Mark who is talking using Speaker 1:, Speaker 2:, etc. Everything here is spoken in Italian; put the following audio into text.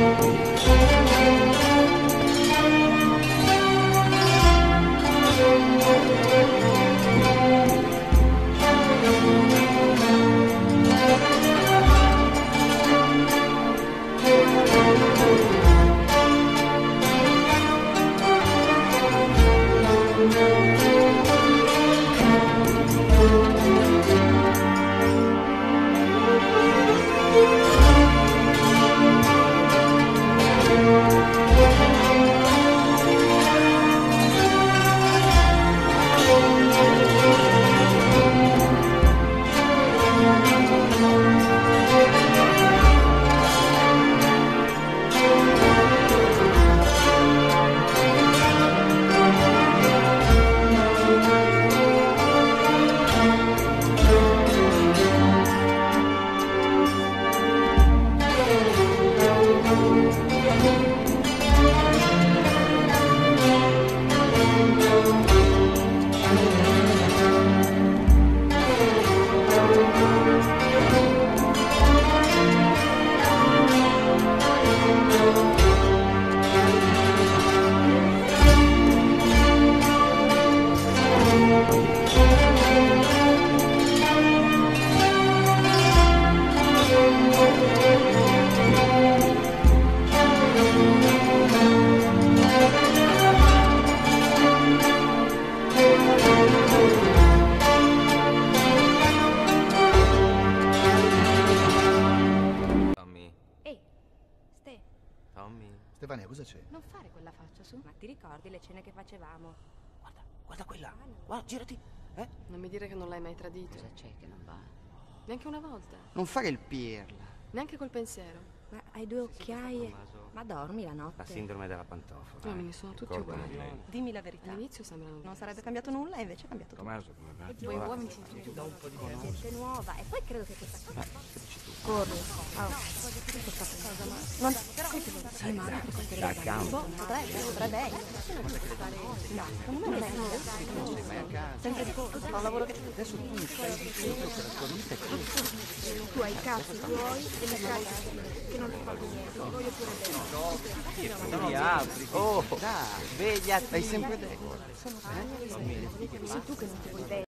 Speaker 1: Stefania, cosa c'è?
Speaker 2: Non fare quella faccia, su. Ma ti ricordi le cene che facevamo?
Speaker 3: Guarda, guarda quella. Guarda, girati.
Speaker 4: Non mi dire che non l'hai mai tradito.
Speaker 2: Cosa c'è che non va?
Speaker 4: Neanche una volta.
Speaker 3: Non fare il pirla.
Speaker 4: Neanche col pensiero.
Speaker 2: Ma hai due occhiaie. Ma dormi la notte?
Speaker 3: La sindrome della pantofola.
Speaker 4: Gli uomini sono tutti uguali.
Speaker 2: Dimmi la verità.
Speaker 4: All'inizio sembrano...
Speaker 2: Non sarebbe cambiato nulla e invece è cambiato tutto.
Speaker 3: Tommaso, come va?
Speaker 4: Voi uomini sono tutti uguali.
Speaker 2: Gente nuova. E poi credo che questa cosa... Corri. Questa cosa, ma... Non... Sì, ma...
Speaker 3: Da campo.
Speaker 2: Potrebbe essere. No, secondo me non è. Sempre di corsa. Fa un lavoro che...
Speaker 3: Adesso tu mi stai dicendo che la tua vita è così.
Speaker 2: Tu hai i cazzi tuoi e mi cazzi che non ti fanno niente. Voglio pure bene.
Speaker 3: Gli altri. Oh, dai, sveglia, stai sempre detto.
Speaker 2: Sei tu che non ti vuoi bene.